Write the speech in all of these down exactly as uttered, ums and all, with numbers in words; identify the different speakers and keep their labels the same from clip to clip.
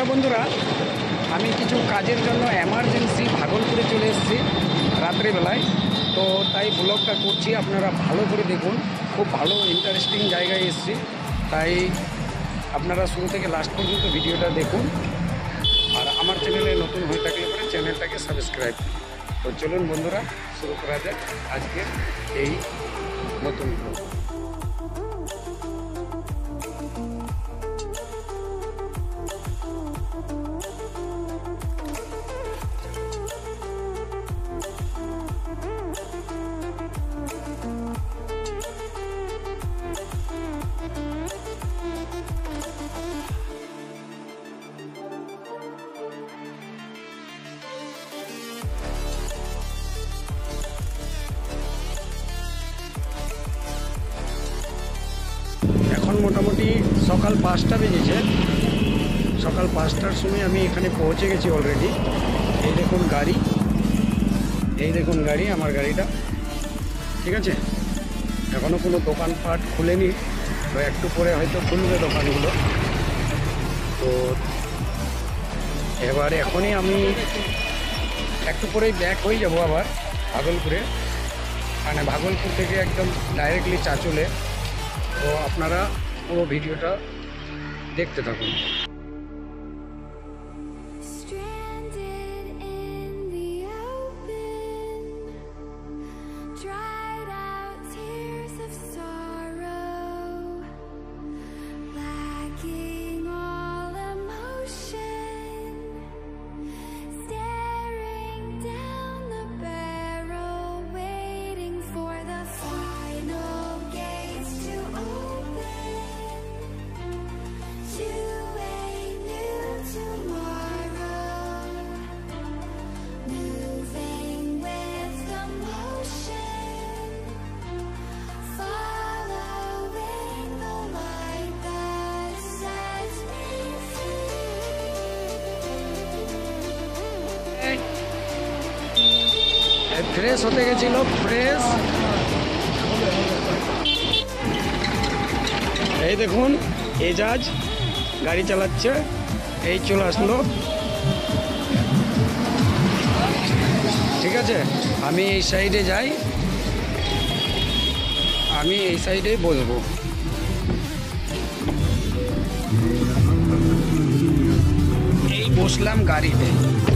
Speaker 1: নমস্কার বন্ধুরা, আমি কিছু কাজের জন্য এমার্জেন্সি ভাগলপুরে চলে এসেছি রাত্রিবেলায়। তো তাই ব্লগটা করছি, আপনারা ভালো করে দেখুন। খুব ভালো ইন্টারেস্টিং জায়গায় এসেছি, তাই আপনারা শুরু থেকে লাস্ট পর্যন্ত ভিডিওটা দেখুন। আর আমার চ্যানেলে নতুন হয়ে থাকলে পরে চ্যানেলটাকে সাবস্ক্রাইব। তো চলুন বন্ধুরা, শুরু করা যাক আজকে এই নতুন ব্লগ। এখন মোটামুটি সকাল পাঁচটা বেজেছে। সকাল পাঁচটার সময় আমি এখানে পৌঁছে গেছি অলরেডি। এই দেখুন গাড়ি, এই দেখুন গাড়ি, আমার গাড়িটা। ঠিক আছে, এখনও কোনো দোকানপাট খুলেনি, তো একটু পরে হয়তো খুলবে দোকানগুলো। তো এবার এখনই আমি একটু পরেই ব্যাক হয়ে যাব আবার ভাগলপুরে, মানে ভাগলপুর থেকে একদম ডাইরেক্টলি চাঁচলে। তো আপনারা পুরো ভিডিওটা দেখতে থাকুন। ফ্রেশ হতে গেছিল, ফ্রেশ। এই দেখুন এজাজ গাড়ি চালাচ্ছে, এই চলে আসলো। ঠিক আছে, আমি এই সাইডে যাই, আমি এই সাইডে বসবো। এই বসলাম গাড়িতে।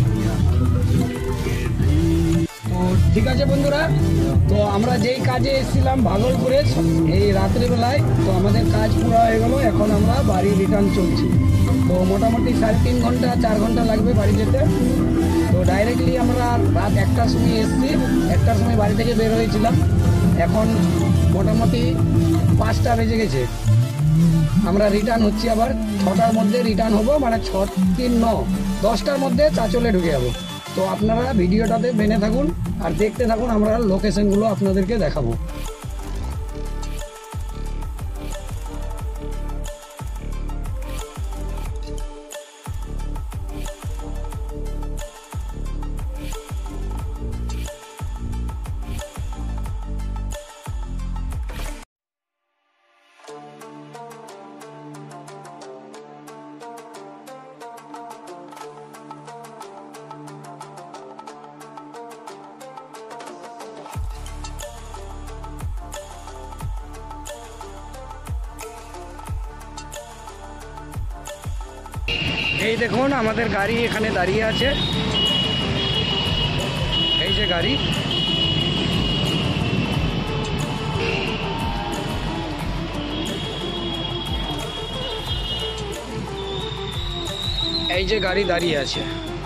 Speaker 1: ঠিক আছে বন্ধুরা, তো আমরা যেই কাজে এসেছিলাম ভাগলপুরে এই রাত্রিবেলায়, তো আমাদের কাজ পুরো হয়ে গেল। এখন আমরা বাড়ি রিটার্ন চলছি। তো মোটামুটি সাড়ে তিন ঘন্টা চার ঘন্টা লাগবে বাড়ি যেতে। তো ডাইরেক্টলি আমরা রাত একটার সময় এসেছি, একটার সময় বাড়ি থেকে বের হয়েছিলাম। এখন মোটামুটি পাঁচটা বেজে গেছে। আমরা রিটার্ন হচ্ছি, আবার ছটার মধ্যে রিটার্ন হবো, মানে ছ তিন ন দশটার মধ্যে চাঁচলে ঢুকে যাবো। তো আপনারা ভিডিওটাতে বেনে থাকুন আর দেখতে থাকুন, আমরা লোকেশনগুলো আপনাদেরকে দেখাবো। এই দেখুন আমাদের গাড়ি এখানে দাঁড়িয়ে আছে, এই যে গাড়ি। এই যে গাড়ি দাঁড়িয়ে আছে।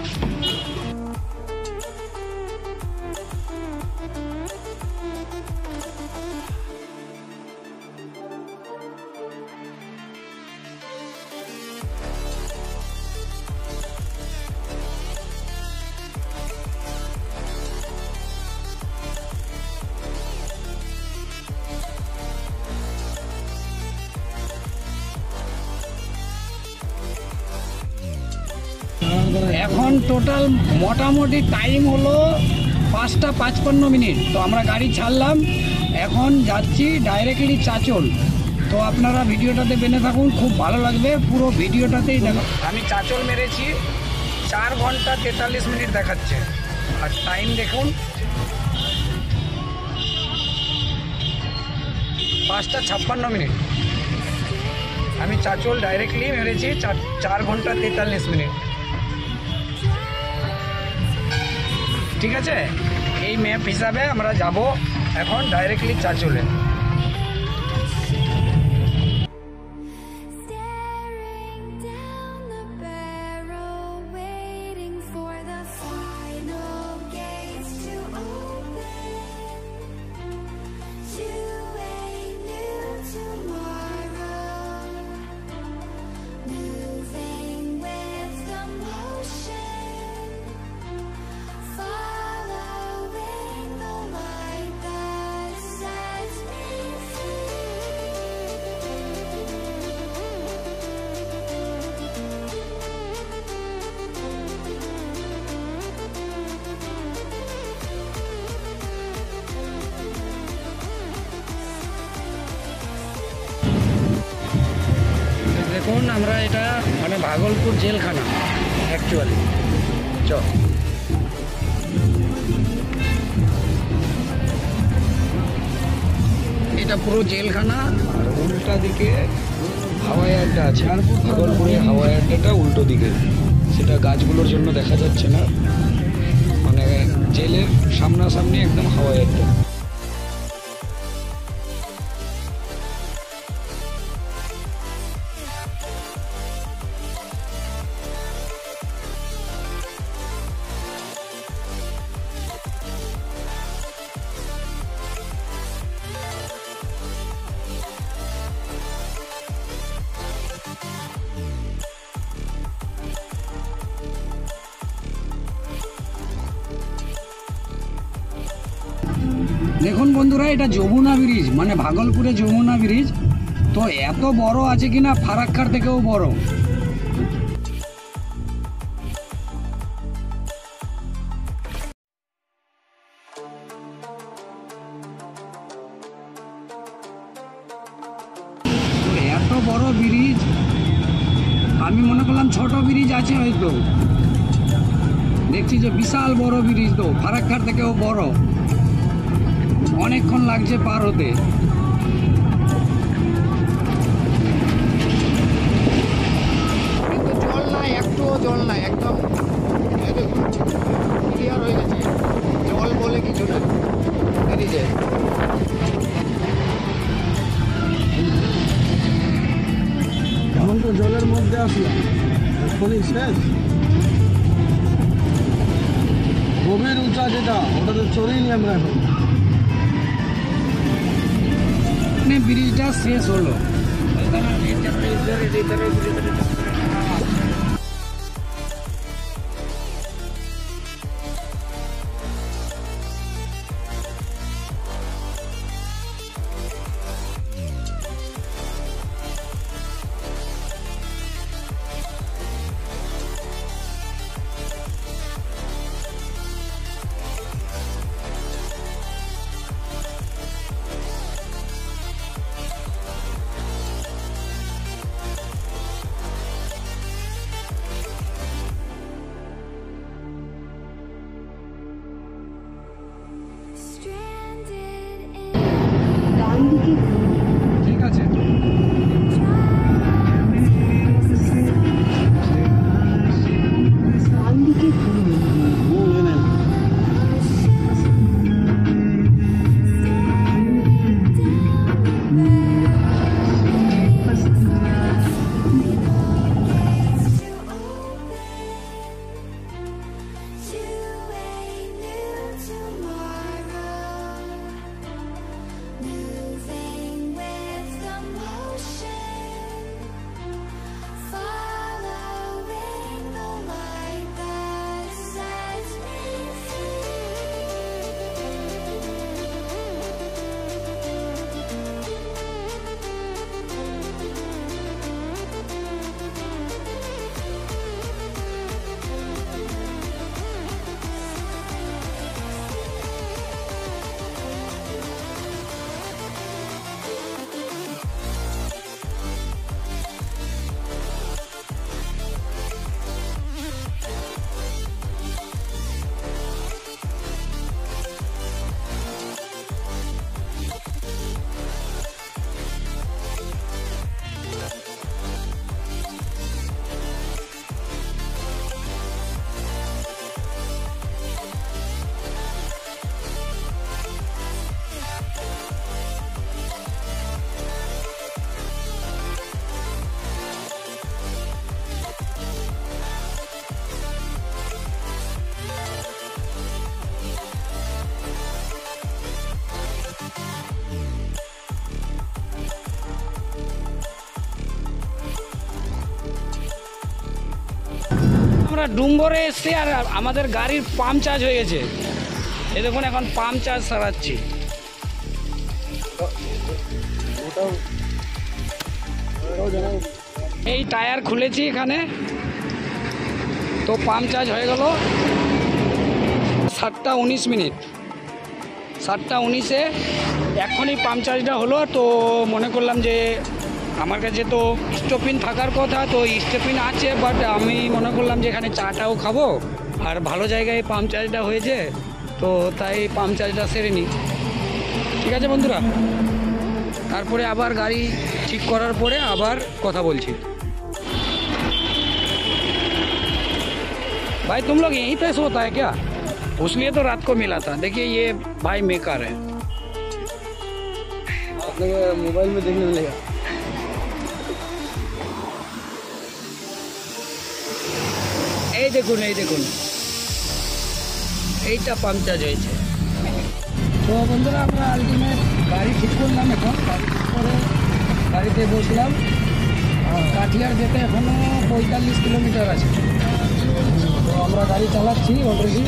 Speaker 1: এখন টোটাল মোটামুটি টাইম হলো পাঁচটা পাঁচপান্ন মিনিট। তো আমরা গাড়ি ছাড়লাম, এখন যাচ্ছি ডাইরেক্টলি চাঁচল। তো আপনারা ভিডিওটাতে বেনে থাকুন, খুব ভালো লাগবে, পুরো ভিডিওটাতেই দেখো। আমি চাঁচল মেরেছি, চার ঘন্টা তেতাল্লিশ মিনিট দেখাচ্ছে, আর টাইম দেখুন পাঁচটা ছাপ্পান্ন মিনিট। আমি চাঁচল ডাইরেক্টলি মেরেছি চার চার ঘন্টা তেতাল্লিশ মিনিট। ঠিক আছে, এই ম্যাপ হিসাবে আমরা যাব এখন ডাইরেক্টলি চাঁচলে। দেখুন আমরা এটা মানে ভাগলপুর জেলখানা অ্যাকচুয়ালি। চ এটা পুরো জেলখানা, আর উল্টা দিকে হাওয়াই আড্ডা আছে। ভাগলপুরে হাওয়াই আড্ডাটা উল্টো দিকে, সেটা গাছগুলোর জন্য দেখা যাচ্ছে না, মানে জেলের সামনাসামনি একদম হাওয়াই আড্ডা। দেখুন বন্ধুরা, এটা যমুনা ব্রিজ, মানে ভাগলপুরে যমুনা ব্রিজ। তো এত বড় আছে কিনা ফারাক্কার থেকেও বড়। এত বড় ব্রিজ, আমি মনে করলাম ছোট ব্রিজ আছে হয়তো, দেখছি যে বিশাল বড় ব্রিজ, তো ফারাক্কার থেকেও বড়। অনেকক্ষণ লাগছে পার হতে।
Speaker 2: কিন্তু জল নাই, একটুও জল নাই, একদম ক্লিয়ার হয়ে গেছে, জল বলে কিছু না ব্রিজে।
Speaker 1: এখন তো জলের মধ্যে আসলাম, এখনই শেষ। গভীর উঁচা যেটা, ওটাতে চড়িনি আমরা এখন। ব্রিজটা শেষ হলো। আমরা ডুম্বরে এসছি আর আমাদের গাড়ির পাম্প চার্জ হয়ে গেছে। এই দেখুন এখন পাম্প চার্জ সারাচ্ছি। এই টায়ার খুলেছি এখানে, তো পাম্প চার্জ হয়ে গেল সাতটা উনিশ মিনিট সাতটা উনিশে এখনই পাম্প চার্জটা হলো। তো মনে করলাম যে আমার কাছে তো স্টোপিন থাকার কথা, তো স্টোপিন আছে, বাট আমি মনে করলাম যে এখানে চাটাও খাবো আর ভালো জায়গায় পাম্প চার্জটা হয়েছে, তো তাই পাম্প চার্জটা সেরে নিই। ঠিক আছে বন্ধুরা, তারপরে আবার গাড়ি ঠিক করার পরে আবার কথা বলছি। भाई तुम लोग यहीं पे सोता है क्या? उसलिए तो रात को मिला था। देखिए ये भाई मेकर है,
Speaker 2: अपने मोबाइल में देखने मिलेगा।
Speaker 1: এই দেখুন এই দেখুন এইটা পাম্প চার্জ হয়েছে। তো বন্ধুরা আমরা আলটিমেট গাড়ি ঠিক করলাম, এখন গাড়ি ঠিক করে গাড়িতে বসলাম। আর কাঠিয়ার যেতে এখনো পঁয়তাল্লিশ কিলোমিটার আছে, তো আমরা গাড়ি চালাচ্ছি অলরেডি।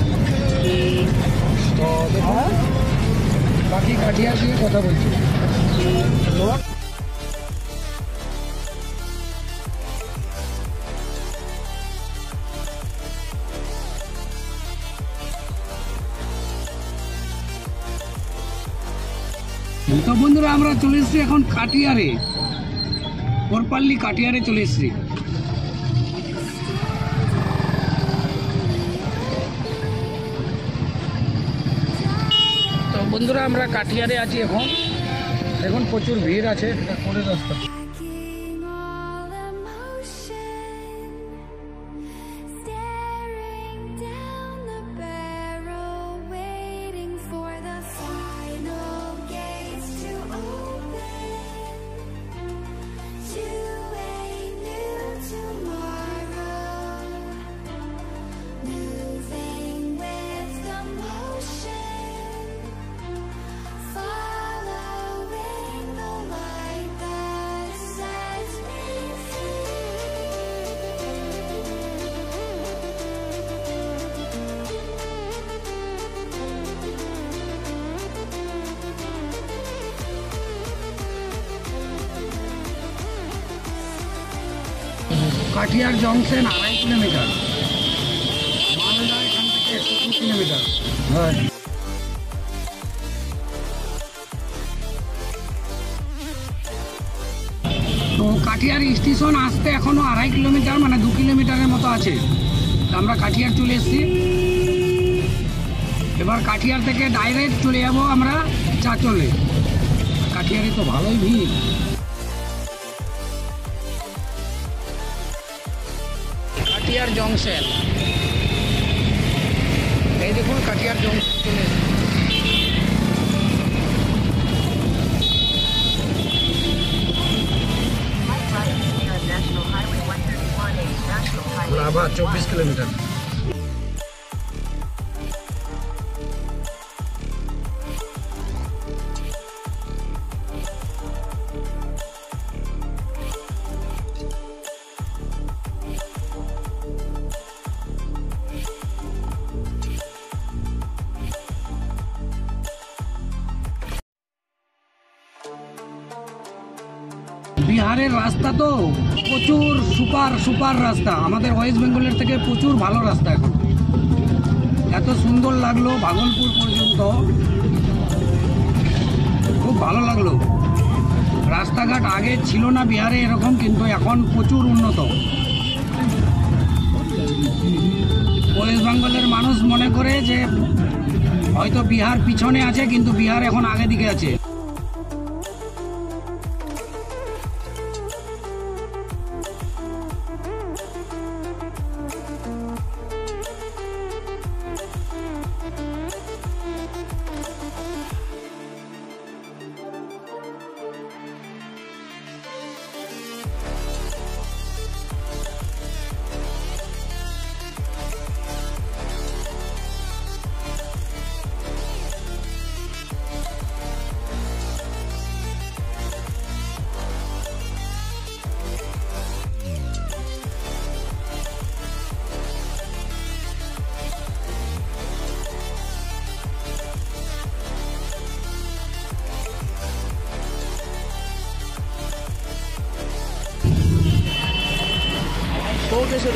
Speaker 1: তো দেখুন বাকি কাঠিয়ার দিয়ে কথা বলছি। তো বন্ধুরা আমরা চলে এসেছি এখন কাটিয়ারে, কোরপাল্লি কাটিয়ারে চলে এসেছি। তো বন্ধুরা আমরা কাটিয়ারে আছি এখন, এখন প্রচুর ভিড় আছে, এটা করে রাস্তা। কাঠিয়ার জংশন আড়াই কিলোমিটার, মালদা এখান থেকে একশো দু কিলোমিটার। হ্যাঁ তো কাঠিয়ার স্টেশন আসতে এখনো আড়াই কিলোমিটার মানে দু কিলোমিটারের মতো আছে। আমরা কাঠিয়ার চলে এসেছি, এবার কাঠিয়ার থেকে ডাইরেক্ট চলে যাব আমরা চাঁচলে। কাঠিয়ারে তো ভালোই ভিড়। কাঠিয়ার জংশন, এই দেখুন কাঠিয়ার জংশন চলে এসেছে। লাভা চব্বিশ কিলোমিটার। বিহারের রাস্তা তো প্রচুর সুপার সুপার রাস্তা, আমাদের ওয়েস্ট বেঙ্গলের থেকে প্রচুর ভালো রাস্তা। এখন এত সুন্দর লাগলো ভাগলপুর পর্যন্ত, খুব ভালো লাগলো। রাস্তাঘাট আগে ছিল না বিহারে এরকম, কিন্তু এখন প্রচুর উন্নত। ওয়েস্ট বেঙ্গলের মানুষ মনে করে যে হয়তো বিহার পিছনে আছে, কিন্তু বিহার এখন আগে দিকে আছে।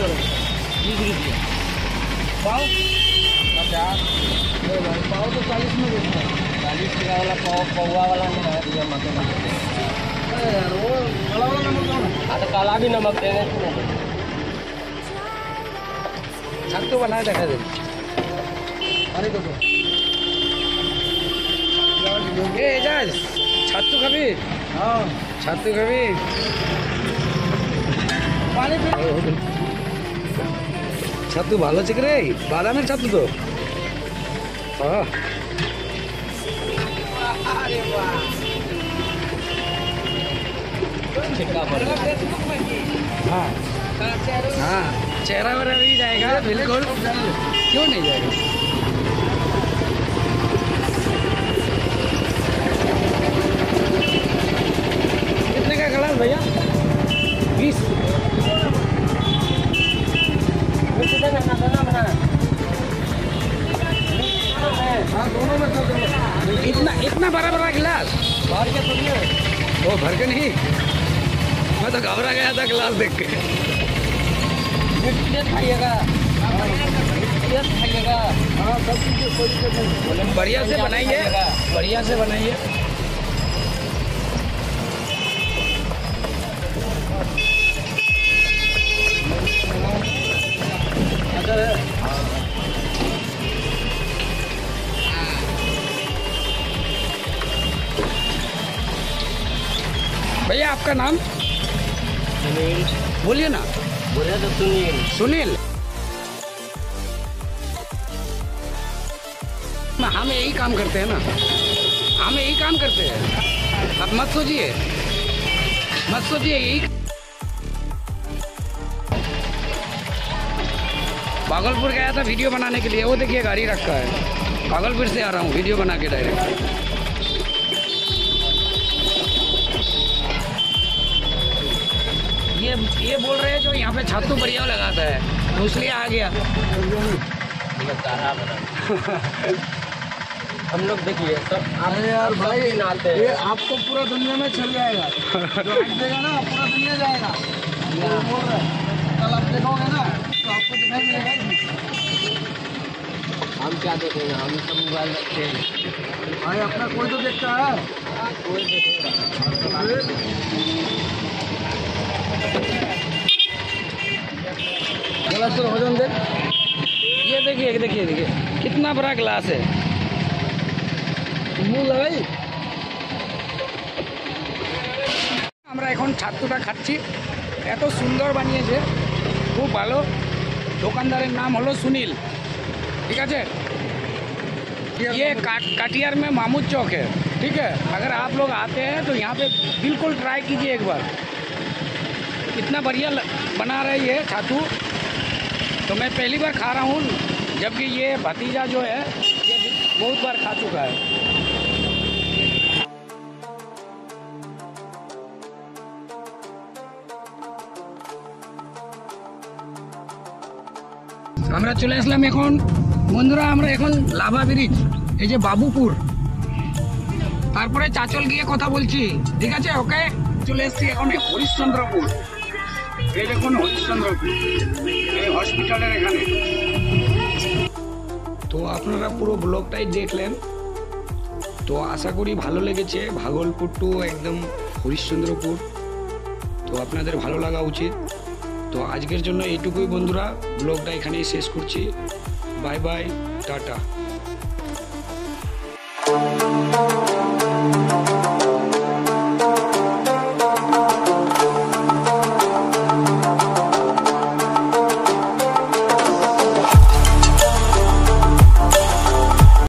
Speaker 1: बीस रुपये पाव पचास पाव तो चालीस में देता है। चालीस का वाला पाव पौवा वाला नहीं है ये मतलब अरे यार वो काला वाला नमक दो ना। हाँ तो काला भी नमक देने छत तो बना देखा दे अरे तो ए एजाज छत्तू खाबी हाँ छत्तू खाबी पानी पी छत्तू ভালো আছে রে বাদামের ছাতু তো হ্যাঁ আরে বাহ हाँ हाँ चेहरा वगैरह भी जाएगा बिल्कुल क्यों नहीं जाएगा। कितने का गिलास भैया बीस हाँ दोनों में इतना इतना बड़ा बड़ा गिलास भर के थोड़ी है वो भर के नहीं मैं तो घबरा गया था गिलास देख के। खाइएगा खाइएगा हाँ सब चीज़ बढ़िया से बनाइए बढ़िया से बनाइए। भैया आपका नाम सुनील बोलिए ना बोले तो सुनील सुनील हम यही काम करते हैं ना हम यही काम करते हैं आप मत सोचिए मत सोचिए यही भागलपुर गया था वीडियो बनाने के लिए वो देखिए गाड़ी रखा है भागलपुर से आ रहा हूँ वीडियो बना के डायरेक्ट। ये ये बोल रहे हैं जो यहाँ पे छातू बढ़िया लगाता है तो इसलिए आ गया। हम लोग देखिए सब अरे यार भाई नाते ये आपको पूरा दुनिया में चल जाएगा जो आज देगा ना पूरा दुनिया जाएगा ये बोल रहा है कल आप देखोगे ना तो आपको दिखाई मिलेगा। हम क्या देखेंगे हम सब मोबाइल रखते हैं भाई अपना कोई तो देखता है कोई देखेगा। गिलास तो हो जाए ये देखिए देखिए देखिए कितना बड़ा गिलास है मुँह लगाई আমরা এখন ছাতুটা খাচ্ছি এত সুন্দর বানিয়েছে খুব ভালো দোকানদারের नाम হলো सुनील ठीक है ये काटियार में मामूद चौक है ठीक है। अगर आप लोग आते हैं तो यहाँ पे बिल्कुल ट्राई कीजिए एक बार इतना बढ़िया बना रहे ये छातू तो मैं पहली बार खा रहा हूँ जबकि ये भतीजा जो है ये बहुत बार खा चुका है। আমরা চলে আসলাম এখন বন্ধুরা আমরা এখন লাভা ব্রিজ এই যে বাবুপুর তারপরে চাচল গিয়ে কথা বলছি ঠিক আছে ওকে চলে এসেছি এখন হরিশ্চন্দ্রপুর এই দেখুন হরিশ্চন্দ্রপুর এই হসপিটালের এখানে। তো আপনারা পুরো ব্লগটাই দেখলেন তো আশা করি ভালো লেগেছে ভাগলপুর টু একদম হরিশ্চন্দ্রপুর তো আপনাদের ভালো লাগা উচিত। তো আজকের জন্য এইটুকুই বন্ধুরা ব্লগটা এখানেই শেষ করছি বাই বাই টাটা।